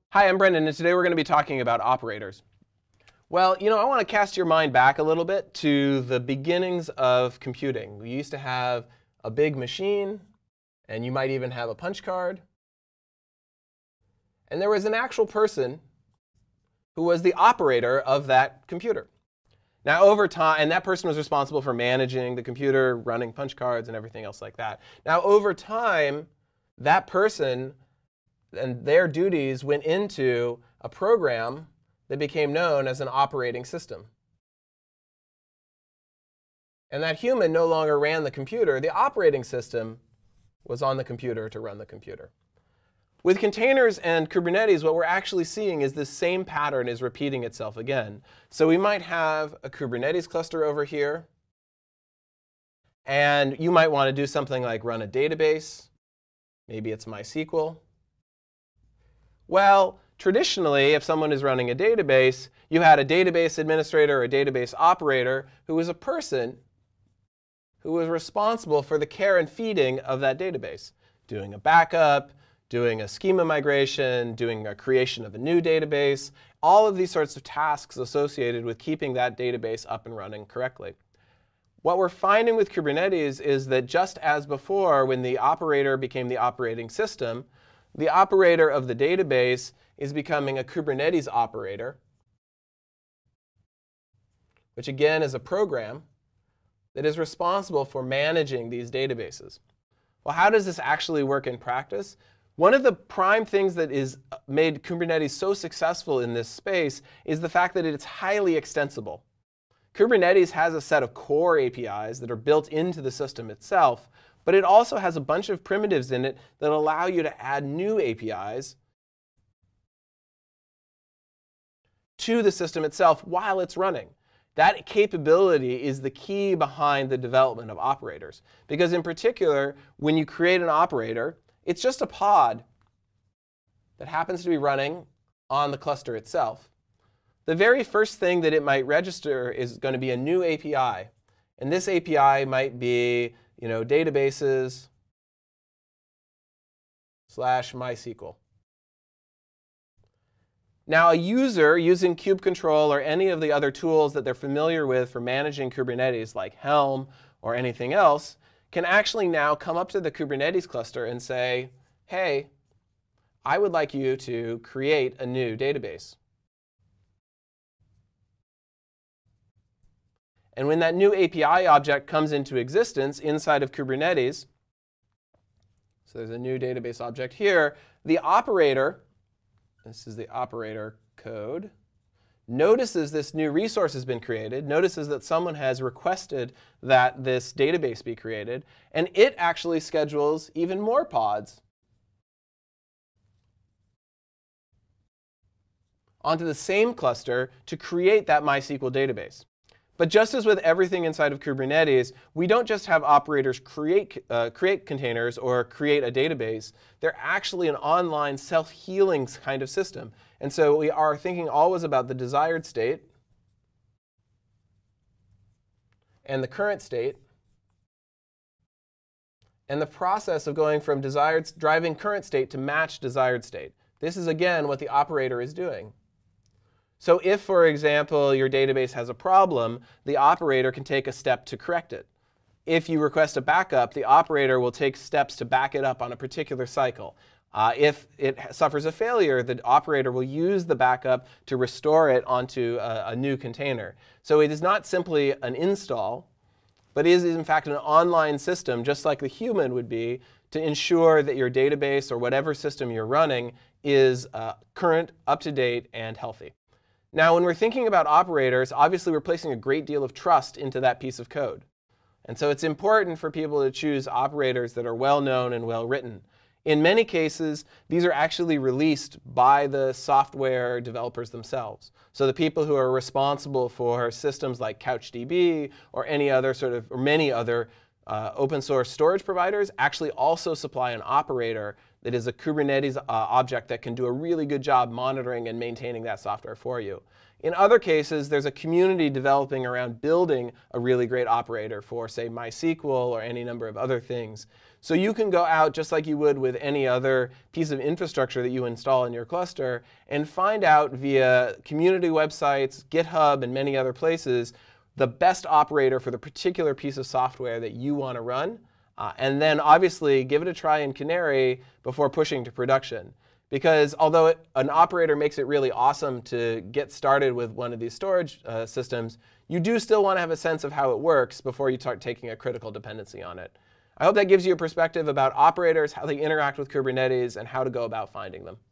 Hi, I'm Brendan, and today we're going to be talking about operators. Well, I want to cast your mind back a little bit to the beginnings of computing. We used to have a big machine, and you might even have a punch card. And there was an actual person who was the operator of that computer. Now, over time, and that person was responsible for managing the computer, running punch cards, and everything else like that. Now, over time, that person and their duties went into a program that became known as an operating system. And that human no longer ran the computer. The operating system was on the computer to run the computer. With containers and Kubernetes, what we're actually seeing is this same pattern is repeating itself again. So we might have a Kubernetes cluster over here. And you might want to do something like run a database. Maybe it's MySQL. Well, traditionally, if someone is running a database, you had a database administrator or a database operator who was a person who was responsible for the care and feeding of that database, doing a backup, doing a schema migration, doing a creation of a new database, all of these sorts of tasks associated with keeping that database up and running correctly. What we're finding with Kubernetes is that just as before, when the operator became the operating system, the operator of the database is becoming a Kubernetes operator, which again is a program that is responsible for managing these databases. Well, how does this actually work in practice? One of the prime things that is made Kubernetes so successful in this space is the fact that it's highly extensible. Kubernetes has a set of core APIs that are built into the system itself, but it also has a bunch of primitives in it that allow you to add new APIs to the system itself while it's running. That capability is the key behind the development of operators. Because in particular, when you create an operator, it's just a pod that happens to be running on the cluster itself. The very first thing that it might register is going to be a new API. And this API might be databases/MySQL. Now, a user using kubectl or any of the other tools that they're familiar with for managing Kubernetes, like Helm or anything else, can actually now come up to the Kubernetes cluster and say, hey, I would like you to create a new database. And when that new API object comes into existence inside of Kubernetes, so there's a new database object here, the operator, this is the operator code, notices this new resource has been created, notices that someone has requested that this database be created, and it actually schedules even more pods onto the same cluster to create that MySQL database. But just as with everything inside of Kubernetes, we don't just have operators create containers or create a database. They're actually an online self-healing kind of system. And so we are thinking always about the desired state and the current state and the process of going from driving current state to match desired state. This is, again, what the operator is doing. So if, for example, your database has a problem, the operator can take a step to correct it. If you request a backup, the operator will take steps to back it up on a particular cycle. If it suffers a failure, the operator will use the backup to restore it onto a new container. So it is not simply an install, but is in fact an online system, just like the human would be, to ensure that your database or whatever system you're running is current, up-to-date, and healthy. Now, when we're thinking about operators, obviously we're placing a great deal of trust into that piece of code. And so it's important for people to choose operators that are well-known and well-written. In many cases, these are actually released by the software developers themselves. So the people who are responsible for systems like CouchDB or any other or many other open source storage providers actually also supply an operator that is a Kubernetes object that can do a really good job monitoring and maintaining that software for you. In other cases, there's a community developing around building a really great operator for, say, MySQL or any number of other things. So you can go out just like you would with any other piece of infrastructure that you install in your cluster and find out via community websites, GitHub, and many other places the best operator for the particular piece of software that you want to run. And then obviously give it a try in Canary before pushing to production. Because although an operator makes it really awesome to get started with one of these storage systems, you do still want to have a sense of how it works before you start taking a critical dependency on it. I hope that gives you a perspective about operators, how they interact with Kubernetes, and how to go about finding them.